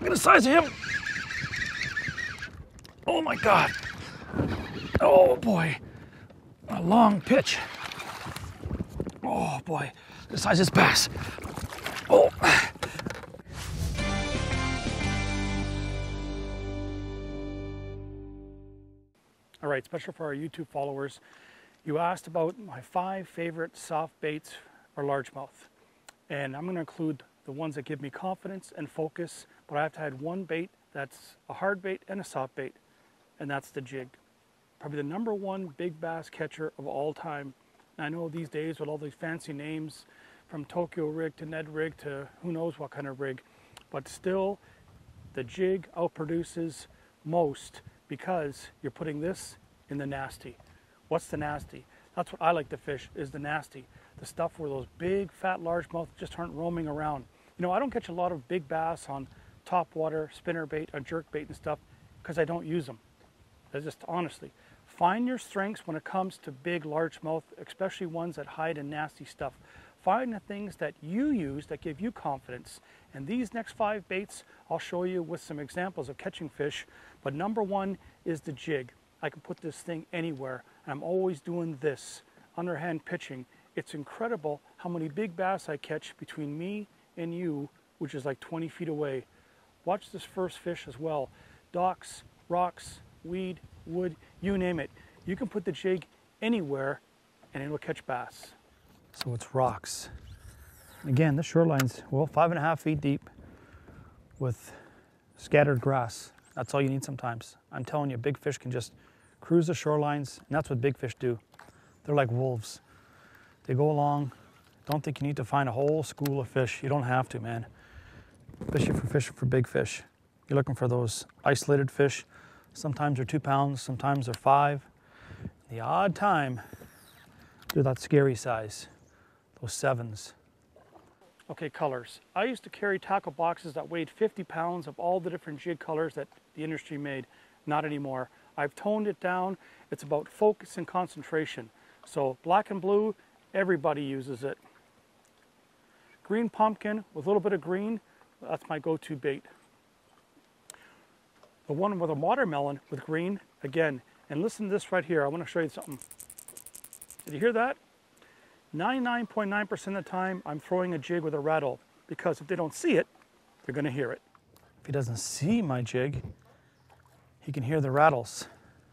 Look at the size of him. Oh my God. Oh boy. A long pitch. Oh boy. The size of this bass. Oh. All right, special for our YouTube followers. You asked about my 5 favorite soft baits or largemouth. And I'm going to include the ones that give me confidence and focus, but I have to add one bait that's a hard bait and a soft bait, and that's the jig. Probably the #1 big bass catcher of all time. And I know these days with all these fancy names, from Tokyo rig to Ned rig to who knows what kind of rig, but still the jig outproduces most because you're putting this in the nasty. What's the nasty? That's what I like to fish, is the nasty. The stuff where those big fat largemouth just aren't roaming around. You know, I don't catch a lot of big bass on top water, spinner bait, or jerk bait and stuff because I don't use them. That's just honestly. Find your strengths when it comes to big largemouth, especially ones that hide in nasty stuff. Find the things that you use that give you confidence. And these next 5 baits, I'll show you with some examples of catching fish. But #1 is the jig. I can put this thing anywhere. And I'm always doing this, underhand pitching. It's incredible how many big bass I catch between me and you, which is like 20 feet away. Watch this first fish as well. Docks, rocks, weed, wood, you name it. You can put the jig anywhere and it'll catch bass. So it's rocks. Again, the shoreline's, well, 5.5 feet deep with scattered grass. That's all you need sometimes. I'm telling you, big fish can just cruise the shorelines, and that's what big fish do. They're like wolves. They go along. Don't think you need to find a whole school of fish. You don't have to, man. Fishing for big fish. You're looking for those isolated fish. Sometimes they're 2 pounds, sometimes they're 5. The odd time, they're that scary size, those 7s. Okay, colors. I used to carry tackle boxes that weighed 50 pounds of all the different jig colors that the industry made. Not anymore. I've toned it down. It's about focus and concentration. So black and blue, everybody uses it. Green pumpkin with a little bit of green, that's my go-to bait. The one with a watermelon with green, again, and listen to this right here. I want to show you something. Did you hear that? 99.9% of the time, I'm throwing a jig with a rattle, because if they don't see it, they're going to hear it. If he doesn't see my jig, he can hear the rattles.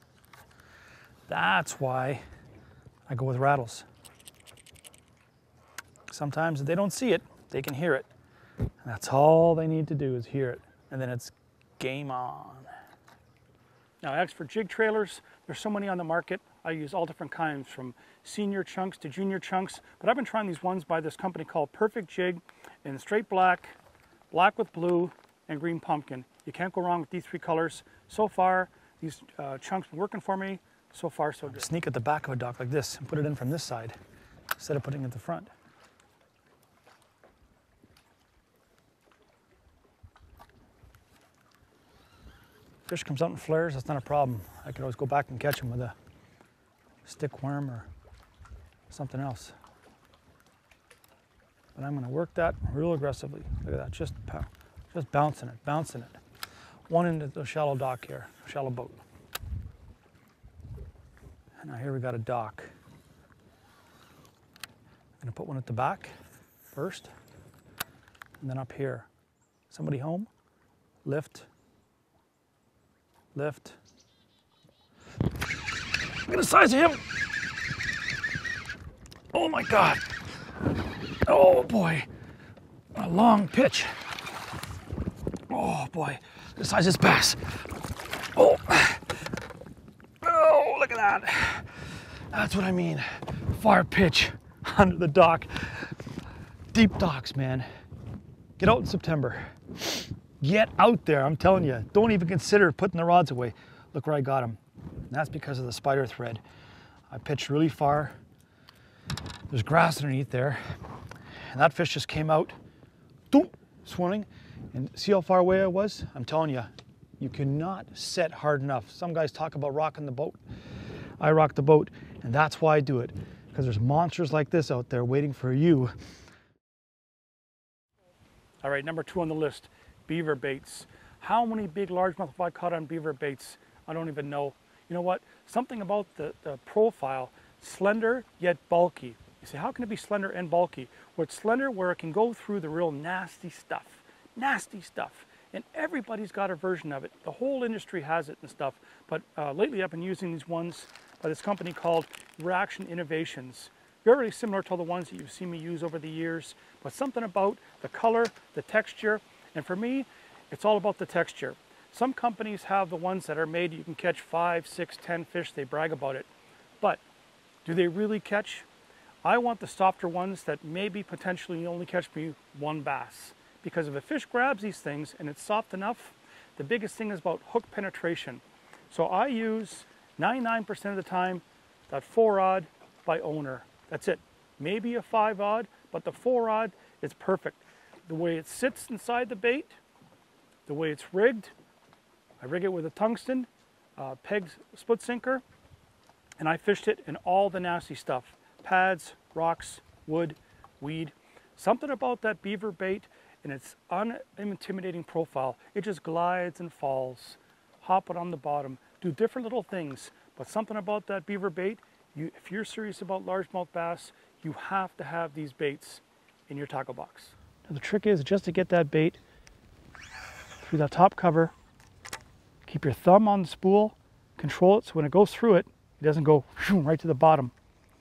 That's why I go with rattles. Sometimes if they don't see it, they can hear it. And that's all they need to do is hear it. And then it's game on. Now, as for jig trailers, there's so many on the market. I use all different kinds, from senior chunks to junior chunks. But I've been trying these ones by this company called Perfect Jig in straight black, black with blue, and green pumpkin. You can't go wrong with these 3 colors. So far, these chunks have been working for me. So far, so good. Sneak at the back of a dock like this and put it in from this side instead of putting it at the front. Fish comes out in flares, that's not a problem. I could always go back and catch him with a stick worm or something else. But I'm going to work that real aggressively. Look at that, just bouncing it. One into the shallow dock here, shallow boat. And now here we got a dock. I'm going to put one at the back first, and then up here. Somebody home? Lift. Lift. Look at the size of him. Oh my God. Oh boy. A long pitch. Oh boy. The size of this bass. Oh. Oh, look at that. That's what I mean. Far pitch under the dock. Deep docks, man. Get out in September. Get out there, I'm telling you. Don't even consider putting the rods away. Look where I got them. And that's because of the spider thread. I pitched really far. There's grass underneath there. And that fish just came out, boom, swimming. And see how far away I was? I'm telling you, you cannot set hard enough. Some guys talk about rocking the boat. I rock the boat, and that's why I do it. Because there's monsters like this out there waiting for you. All right, #2 on the list. beaver baits. How many big largemouth have I caught on beaver baits? I don't even know. You know what? Something about the profile, slender yet bulky. You say, how can it be slender and bulky? Well, it's slender where it can go through the real nasty stuff. Nasty stuff. And everybody's got a version of it. The whole industry has it and stuff. But lately I've been using these ones by this company called Reaction Innovations. Very similar to the ones that you've seen me use over the years, but something about the color, the texture, and for me, it's all about the texture. Some companies have the ones that are made, you can catch 5, 6, 10 fish, they brag about it. But do they really catch? I want the softer ones that maybe potentially only catch me 1 bass. Because if a fish grabs these things and it's soft enough, the biggest thing is about hook penetration. So I use 99% of the time that 4-aught by Owner. That's it. Maybe a 5-aught, but the 4-aught is perfect. The way it sits inside the bait, the way it's rigged, I rig it with a tungsten peg split sinker, and I fished it in all the nasty stuff. Pads, rocks, wood, weed. Something about that beaver bait and its unintimidating profile. It just glides and falls. Hop it on the bottom. Do different little things. But something about that beaver bait, if you're serious about largemouth bass, you have to have these baits in your tackle box. Now the trick is just to get that bait through that top cover, keep your thumb on the spool, control it so when it goes through it, it doesn't go right to the bottom.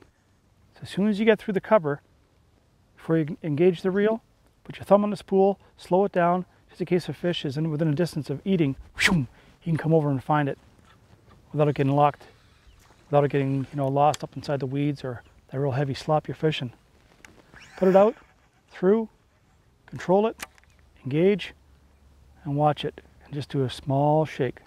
So as soon as you get through the cover, before you engage the reel, put your thumb on the spool, slow it down, just in case a fish is within a distance of eating, he can come over and find it without it getting locked, without it getting lost up inside the weeds or that real heavy slop you're fishing. Put it out, through, control it, engage, and watch it. And just do a small shake.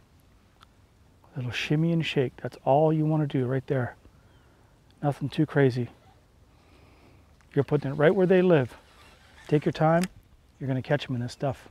A little shimmy and shake. That's all you want to do right there. Nothing too crazy. You're putting it right where they live. Take your time. You're going to catch them in this stuff.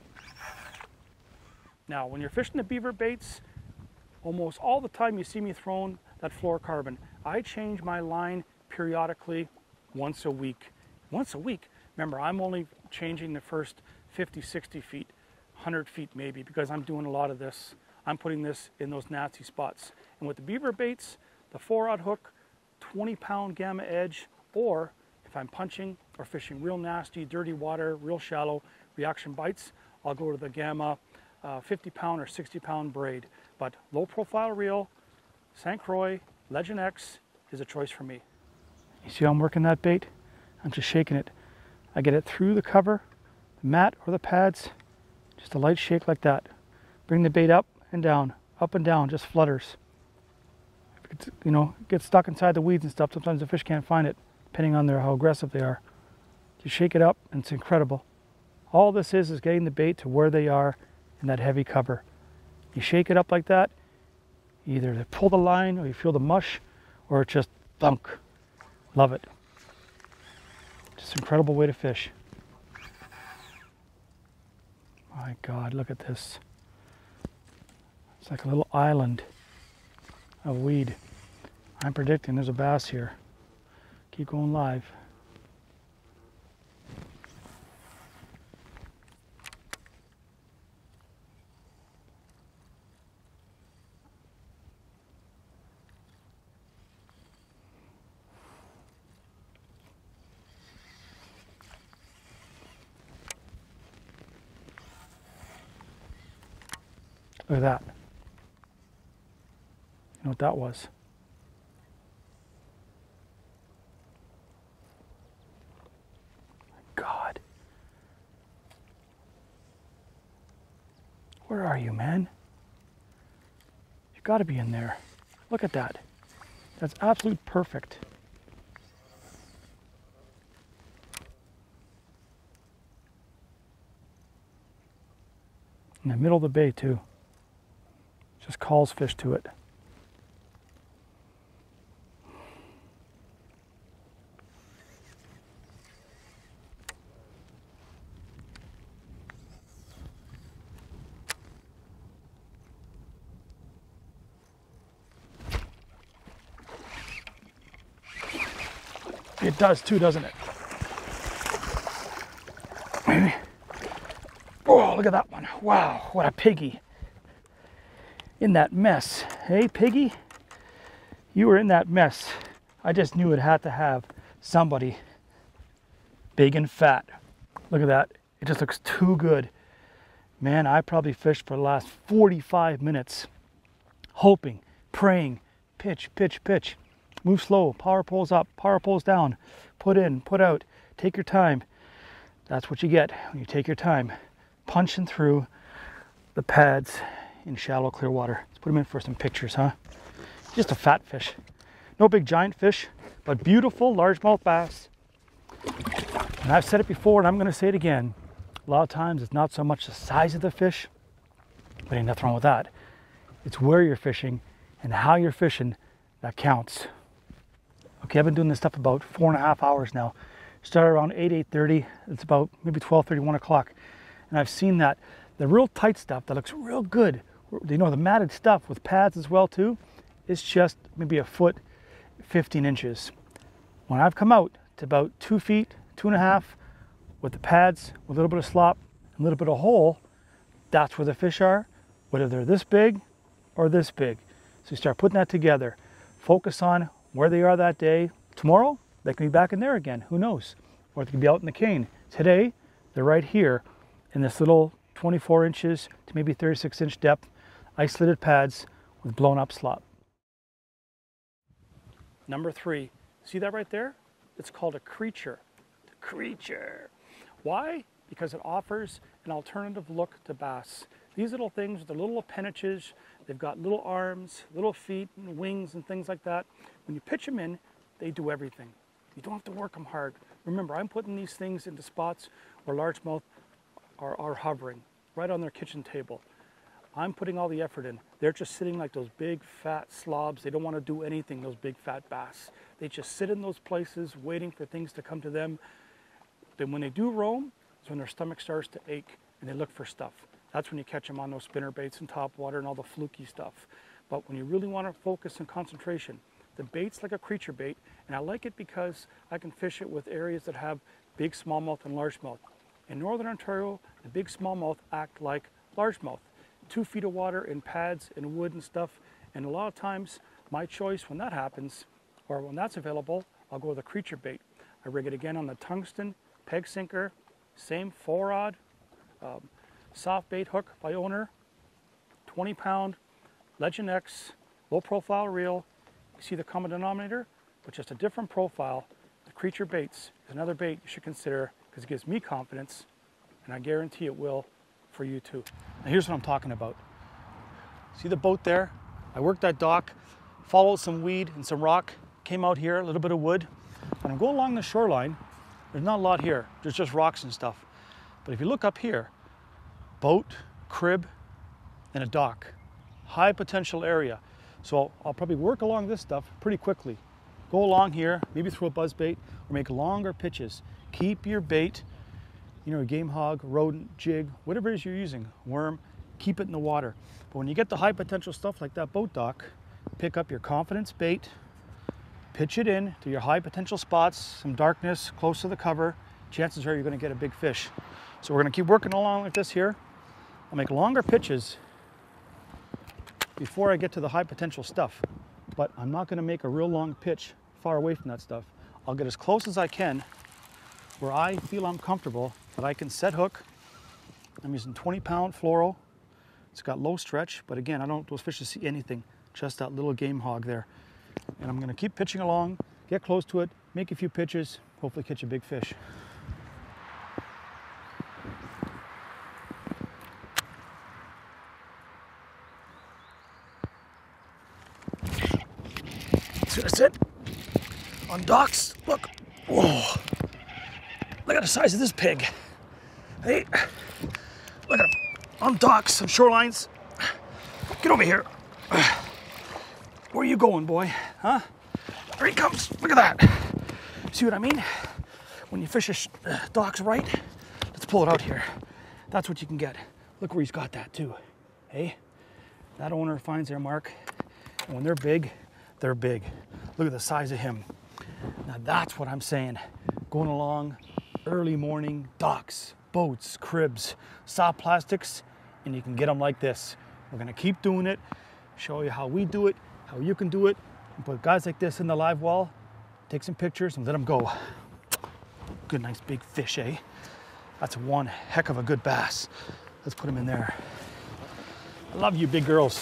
Now, when you're fishing the beaver baits, almost all the time you see me throwing that fluorocarbon. I change my line periodically once a week. Once a week. Remember, I'm only changing the first 50, 60 feet, 100 feet maybe, because I'm doing a lot of this. I'm putting this in those nasty spots. And with the beaver baits, the 4-aught hook, 20-pound gamma edge, or if I'm punching or fishing real nasty, dirty water, real shallow reaction bites, I'll go to the gamma 50-pound or 60-pound braid. But low profile reel, St. Croix, Legend X is a choice for me. You see how I'm working that bait? I'm just shaking it. I get it through the cover, the mat or the pads, just a light shake like that. Bring the bait up and down, just flutters. If it gets stuck inside the weeds and stuff, sometimes the fish can't find it, depending on how aggressive they are. You shake it up and it's incredible. All this is getting the bait to where they are in that heavy cover. You shake it up like that, either they pull the line or you feel the mush, or it's just thunk. Love it. Just an incredible way to fish. My God, look at this. It's like a little island of weed. I'm predicting there's a bass here. Keep going live. Look at that. You know what that was? My God. Where are you, man? You've got to be in there. Look at that. That's absolute perfect. In the middle of the bay, too. Just calls fish to it. It does too, doesn't it? Maybe. Oh, look at that one. Wow, what a piggy. In that mess. Hey, piggy? You were in that mess. I just knew it had to have somebody big and fat. Look at that. It just looks too good. Man, I probably fished for the last 45 minutes, hoping, praying, pitch, pitch, pitch. Move slow, power poles up, power poles down, put in, put out, take your time. That's what you get when you take your time, punching through the pads in shallow, clear water. Let's put them in for some pictures, huh? Just a fat fish. No big giant fish, but beautiful largemouth bass. And I've said it before and I'm gonna say it again. A lot of times it's not so much the size of the fish, but ain't nothing wrong with that. It's where you're fishing and how you're fishing that counts. Okay, I've been doing this stuff about 4.5 hours now. Started around 8:30. It's about maybe 12:30, 1 o'clock. And I've seen that the real tight stuff that looks real good, you know, the matted stuff with pads as well too, it's just maybe a foot, 15 inches. When I've come out to about 2 feet, 2.5, with the pads, with a little bit of slop, a little bit of hole, that's where the fish are, whether they're this big or this big. So you start putting that together. Focus on where they are that day. Tomorrow, they can be back in there again, who knows? Or they can be out in the cane. Today, they're right here in this little 24 inches to maybe 36 inch depth, isolated pads with blown up slop. Number 3, see that right there? It's called a creature. The creature. Why? Because it offers an alternative look to bass. These little things, they're little appendages, they've got little arms, little feet and wings and things like that. When you pitch them in, they do everything. You don't have to work them hard. Remember, I'm putting these things into spots where largemouth are hovering, right on their kitchen table. I'm putting all the effort in. They're just sitting like those big fat slobs. They don't want to do anything, those big fat bass. They just sit in those places waiting for things to come to them. Then when they do roam, it's when their stomach starts to ache and they look for stuff. That's when you catch them on those spinner baits and top water and all the fluky stuff. But when you really want to focus and concentration, the bait's like a creature bait, and I like it because I can fish it with areas that have big smallmouth and largemouth. In Northern Ontario, the big smallmouth act like largemouth. 2 feet of water in pads and wood and stuff, and a lot of times my choice when that happens, or when that's available, I'll go with a creature bait. I rig it again on the tungsten peg sinker, same 4-rod, soft bait hook by Owner, 20-pound Legend X, low profile reel. You see the common denominator, but just a different profile. The creature baits is another bait you should consider because it gives me confidence, and I guarantee it will for you too. Now here's what I'm talking about. See the boat there? I worked that dock, followed some weed and some rock, came out here, a little bit of wood, and I'm going along the shoreline. There's not a lot here, there's just rocks and stuff. But if you look up here, boat, crib, and a dock. High potential area. So I'll probably work along this stuff pretty quickly. Go along here, maybe throw a buzz bait, or make longer pitches. Keep your bait, you know, a game hog, rodent, jig, whatever it is you're using, worm, keep it in the water. But when you get the high potential stuff like that boat dock, pick up your confidence bait, pitch it in to your high potential spots, some darkness, close to the cover. Chances are you're going to get a big fish. So we're going to keep working along like this here. I'll make longer pitches before I get to the high potential stuff. But I'm not going to make a real long pitch far away from that stuff. I'll get as close as I can where I feel I'm comfortable that I can set hook. I'm using 20-pound fluoro. It's got low stretch, but again, I don't want those fish to see anything, just that little game hog there. And I'm going to keep pitching along, get close to it, make a few pitches, hopefully catch a big fish. So that's it. On docks, look. Whoa. Look at the size of this pig. Hey, look at him. On docks, on shorelines. Get over here. Where are you going, boy? Huh? There he comes. Look at that. See what I mean? When you fish docks right, let's pull it out here. That's what you can get. Look where he's got that too. Hey, that owner finds their mark. And when they're big, they're big. Look at the size of him. Now that's what I'm saying. Going along early morning docks. boats, cribs, soft plastics, and you can get them like this. We're gonna keep doing it, show you how we do it, how you can do it, and put guys like this in the live well, take some pictures and let them go. Good, nice big fish, eh? That's one heck of a good bass. Let's put him in there. I love you big girls.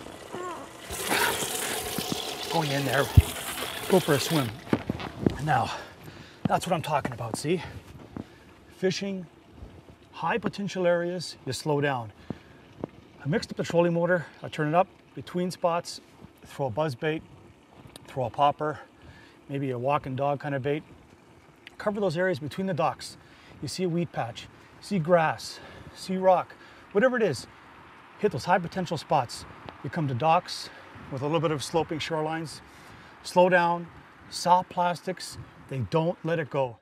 Going in there, go for a swim. Now, that's what I'm talking about, see? Fishing, high potential areas, you slow down. I mixed up the trolling motor, I turn it up between spots, throw a buzz bait, throw a popper, maybe a walking dog kind of bait. Cover those areas between the docks. You see a weed patch, see grass, see rock, whatever it is, hit those high potential spots. You come to docks with a little bit of sloping shorelines, slow down, soft plastics, they don't let it go.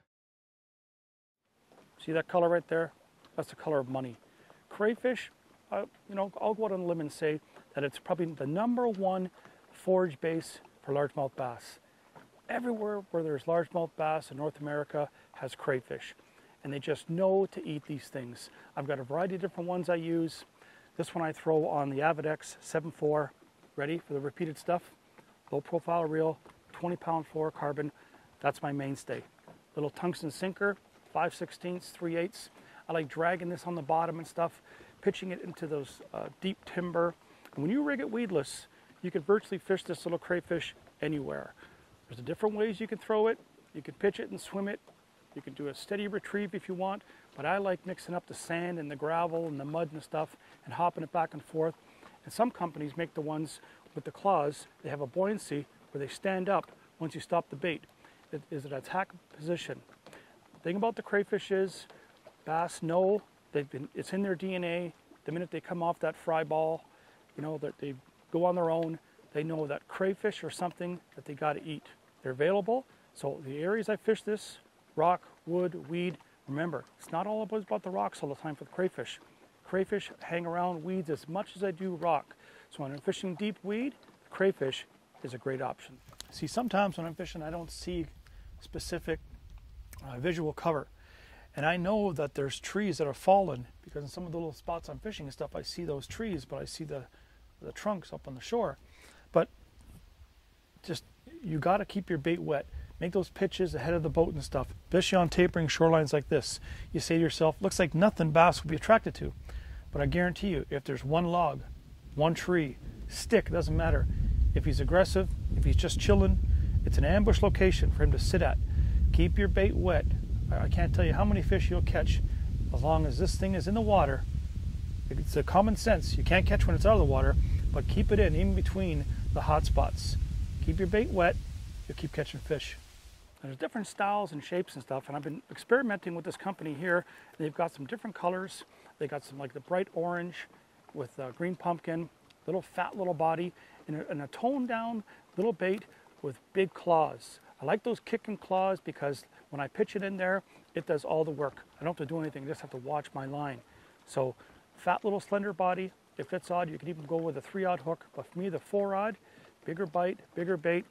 See that color right there? That's the color of money. Crayfish, you know, I'll go out on a limb and say that it's probably the #1 forage base for largemouth bass. Everywhere where there's largemouth bass in North America has crayfish, and they just know to eat these things. I've got a variety of different ones I use. This one I throw on the Avidex 7.4, ready for the repeated stuff. Low profile reel, 20-pound fluorocarbon. That's my mainstay. Little tungsten sinker, 5/16, 3/8. I like dragging this on the bottom and stuff, pitching it into those deep timber. And when you rig it weedless, you can virtually fish this little crayfish anywhere. There's different ways you can throw it. You can pitch it and swim it. You can do a steady retrieve if you want, but I like mixing up the sand and the gravel and the mud and stuff and hopping it back and forth. And some companies make the ones with the claws. They have a buoyancy where they stand up once you stop the bait. It is an attack position. The thing about the crayfish is bass know it's in their DNA. The minute they come off that fry ball, you know, that they go on their own, they know that crayfish are something that they got to eat. They're available. So the areas I fish this, rock, wood, weed, remember, it's not all about the rocks all the time for the crayfish. Crayfish hang around weeds as much as I do rock. So when I'm fishing deep weed, crayfish is a great option. See, sometimes when I'm fishing, I don't see specific visual cover. And I know that there's trees that are fallen because in some of the little spots I'm fishing and stuff, I see those trees, but I see the trunks up on the shore. But just, you got to keep your bait wet. Make those pitches ahead of the boat and stuff, especially on tapering shorelines like this. You say to yourself, looks like nothing bass will be attracted to. But I guarantee you, if there's one log, one tree, stick, doesn't matter. If he's aggressive, if he's just chilling, it's an ambush location for him to sit at. Keep your bait wet. I can't tell you how many fish you'll catch as long as this thing is in the water. It's a common sense. You can't catch when it's out of the water, but keep it in between the hot spots. Keep your bait wet, you'll keep catching fish. There's different styles and shapes and stuff, and I've been experimenting with this company here. They've got some different colors. They got some like the bright orange with green pumpkin, little fat little body, and a toned down little bait with big claws. I like those kicking claws because when I pitch it in there, it does all the work. I don't have to do anything, I just have to watch my line. So fat little slender body. If it's odd, you can even go with a 3-aught hook, but for me the 4-aught, bigger bite, bigger bait.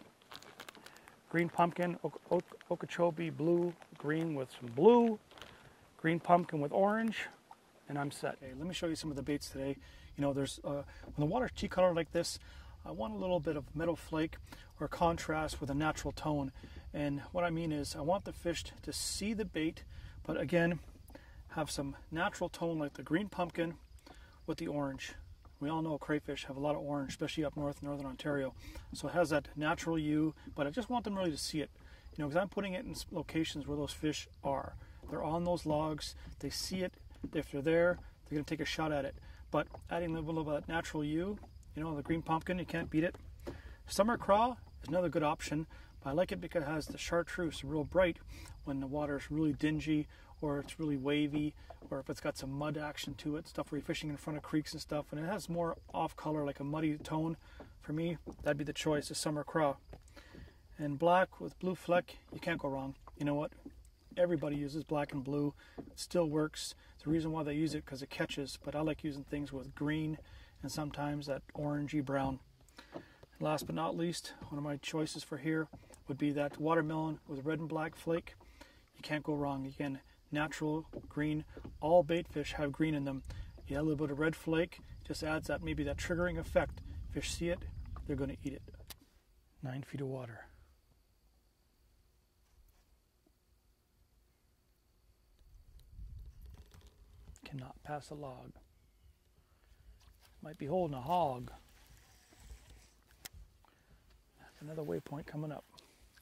Green pumpkin, Okeechobee blue, green with some blue, green pumpkin with orange, and I'm set. Okay, let me show you some of the baits today. You know, there's when the water's tea color like this, I want a little bit of meadow flake or contrast with a natural tone. And what I mean is I want the fish to see the bait, but again, have some natural tone like the green pumpkin with the orange. We all know crayfish have a lot of orange, especially up north in northern Ontario. So it has that natural hue, but I just want them really to see it. You know, because I'm putting it in locations where those fish are. They're on those logs, they see it. If they're there, they're going to take a shot at it. But adding a little bit of that natural hue, you know, the green pumpkin, you can't beat it. Summer craw is another good option, but I like it because it has the chartreuse, real bright when the water is really dingy or it's really wavy, or if it's got some mud action to it, stuff where you're fishing in front of creeks and stuff, and it has more off color, like a muddy tone. For me, that'd be the choice, the summer craw. And black with blue fleck, you can't go wrong. You know what? Everybody uses black and blue. It still works. The reason why they use it because it catches, but I like using things with green and sometimes that orangey brown. And last but not least, one of my choices for here would be that watermelon with red and black flake. You can't go wrong. Again, natural green. All bait fish have green in them. You add a little bit of red flake, just adds that maybe that triggering effect. Fish see it, they're going to eat it. 9 feet of water. Cannot pass a log. Might be holding a hog. Another waypoint coming up.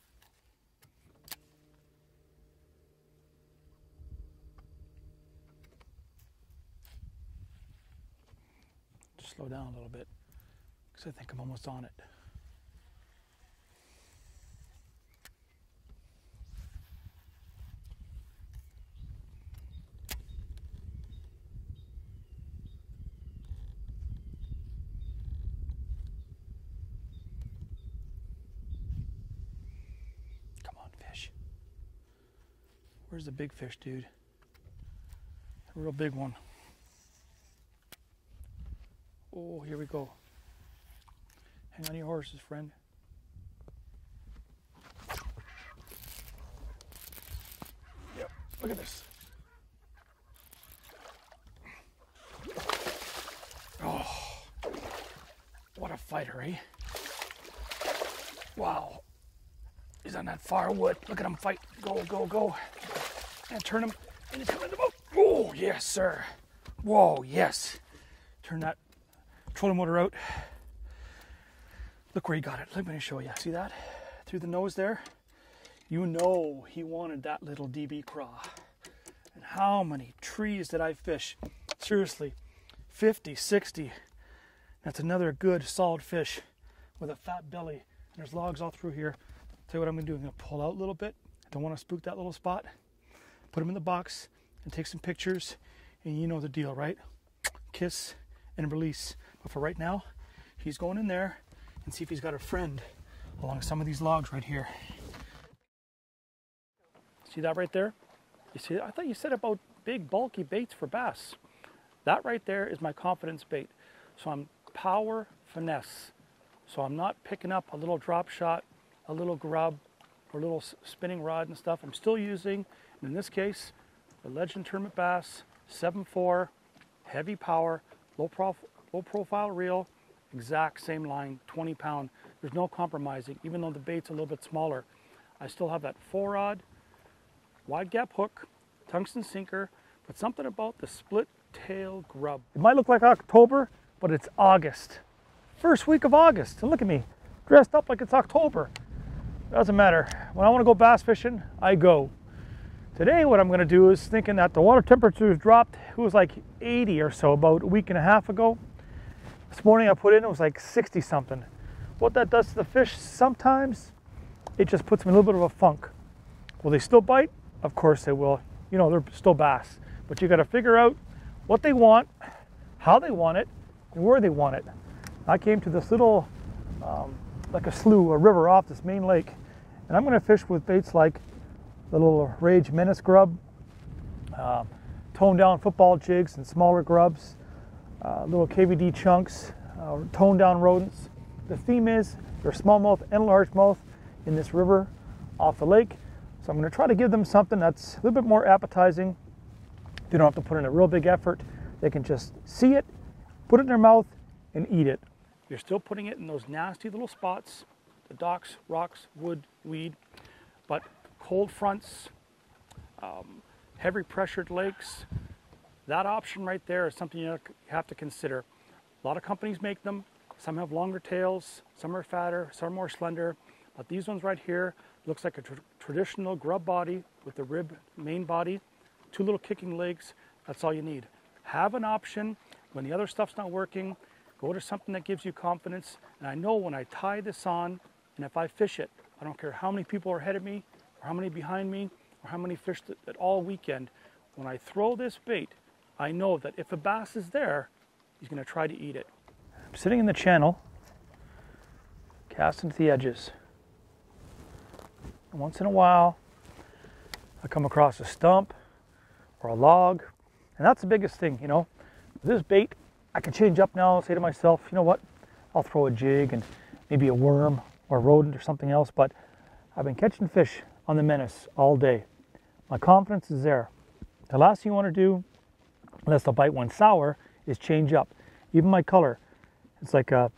Just slow down a little bit because I think I'm almost on it. Where's the big fish, dude? A real big one. Oh, here we go. Hang on your horses, friend. Yep, look at this. Oh, what a fighter, eh? Wow. He's on that far wood. Look at him fight. Go, go, go. And turn him. And he's coming in the boat. Oh, yes, sir. Whoa, yes. Turn that trolling motor out. Look where he got it. Let me show you. See that? Through the nose there? You know he wanted that little DB craw. And how many trees did I fish? Seriously, 50, 60. That's another good, solid fish with a fat belly. And there's logs all through here. Tell you what I'm going to do. I'm going to pull out a little bit. I don't want to spook that little spot. Put him in the box and take some pictures. And you know the deal, right? Kiss and release. But for right now, he's going in there and see if he's got a friend along some of these logs right here. See that right there? You see, I thought you said about big, bulky baits for bass. That right there is my confidence bait. So I'm power finesse. So I'm not picking up a little drop shot, a little grub, or a little spinning rod and stuff. I'm still using, in this case, the Legend Tournament Bass 7.4, heavy power, low profile reel, exact same line, 20 pound. There's no compromising, even though the bait's a little bit smaller. I still have that 4-rod, wide gap hook, tungsten sinker, but something about the split tail grub. It might look like October, but it's August. First week of August, and look at me, dressed up like it's October. Doesn't matter. When I want to go bass fishing, I go. Today what I'm going to do is thinking that the water temperatures dropped. It was like 80 or so about a week and a half ago. This morning I put in, it was like 60 something. What that does to the fish, sometimes it just puts them in a little bit of a funk. Will they still bite? Of course they will. You know, they're still bass. But you got to figure out what they want, how they want it, and where they want it. I came to this little, like a slough, a river off this main lake, and I'm going to fish with baits like the little Rage Menace grub, toned down football jigs and smaller grubs, little KVD chunks, toned down rodents. The theme is there's smallmouth and largemouth in this river off the lake, so I'm going to try to give them something that's a little bit more appetizing. They don't have to put in a real big effort. They can just see it, put it in their mouth, and eat it. You're still putting it in those nasty little spots, the docks, rocks, wood, weed, but cold fronts, heavy pressured lakes, that option right there is something you have to consider. A lot of companies make them. Some have longer tails, some are fatter, some are more slender, but these ones right here looks like a traditional grub body with the rib main body, 2 little kicking legs. That's all you need. Have an option when the other stuff's not working. Go to something that gives you confidence. And I know when I tie this on, and if I fish it, I don't care how many people are ahead of me, or how many behind me, or how many fished it all weekend. When I throw this bait, I know that if a bass is there, he's going to try to eat it. I'm sitting in the channel, casting to the edges. And once in a while, I come across a stump or a log, and that's the biggest thing, you know. This bait, I can change up now and say to myself, you know what, I'll throw a jig and maybe a worm or a rodent or something else, but I've been catching fish on the Menace all day. My confidence is there. The last thing you want to do, unless they'll bite one sour, is change up. Even my color, it's like a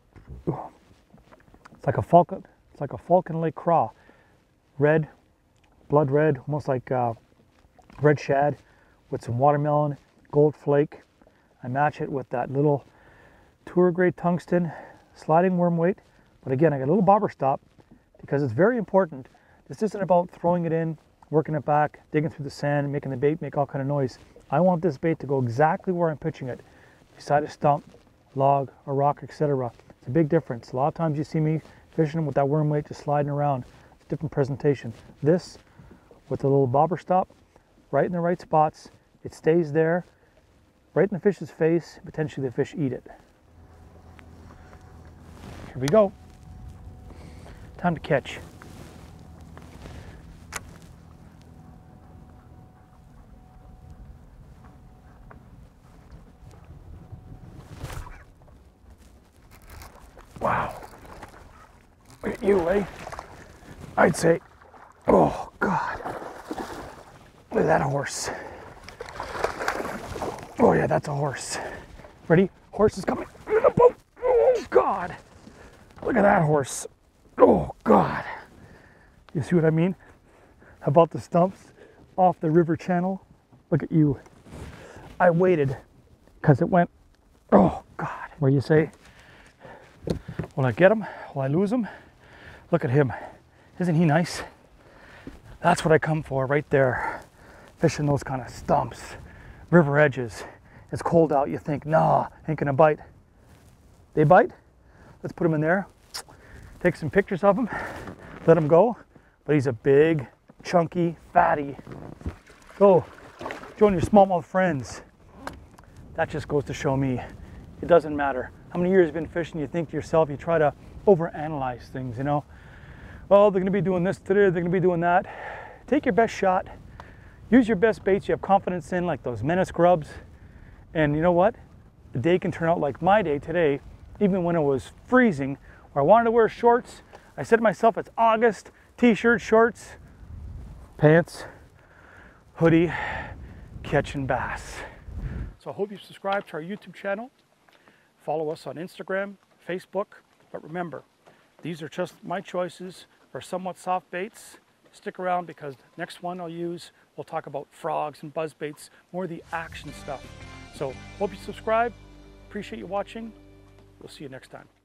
Falcon Lake craw, red, blood red, almost like red shad with some watermelon, gold flake. I match it with that little tour grade tungsten sliding worm weight. But again, I got a little bobber stop because it's very important. This isn't about throwing it in, working it back, digging through the sand, making the bait make all kind of noise. I want this bait to go exactly where I'm pitching it, beside a stump, log, a rock, etc. It's a big difference. A lot of times you see me fishing with that worm weight just sliding around. It's a different presentation. This, with a little bobber stop, right in the right spots, it stays there, right in the fish's face. Potentially the fish eat it. Here we go. Time to catch. Wow. Look at you, eh? I'd say, oh God. Look at that horse. Oh yeah, that's a horse. Ready? Horse is coming in the boat. Oh God. Look at that horse. Oh God. You see what I mean? How about the stumps off the river channel? Look at you. I waited because it went, oh God. What do you say? Will I get him? Will I lose him? Look at him. Isn't he nice? That's what I come for right there. Fishing those kind of stumps, river edges. It's cold out. You think, nah, ain't gonna bite. They bite. Let's put him in there. Take some pictures of him. Let him go. But he's a big, chunky, fatty. Go join your smallmouth friends. That just goes to show me it doesn't matter how many years you've been fishing. You think to yourself, you try to overanalyze things, you know. Oh, they're gonna be doing this today, they're gonna be doing that. Take your best shot. Use your best baits you have confidence in, like those menace grubs. And you know what? The day can turn out like my day today, even when it was freezing, where I wanted to wear shorts. I said to myself, it's August, t-shirt, shorts, pants, hoodie, catching bass. So I hope you subscribe to our YouTube channel. Follow us on Instagram, Facebook. But remember, these are just my choices for somewhat soft baits. Stick around because next one I'll use, we'll talk about frogs and buzz baits, more of the action stuff. So hope you subscribe. Appreciate you watching. We'll see you next time.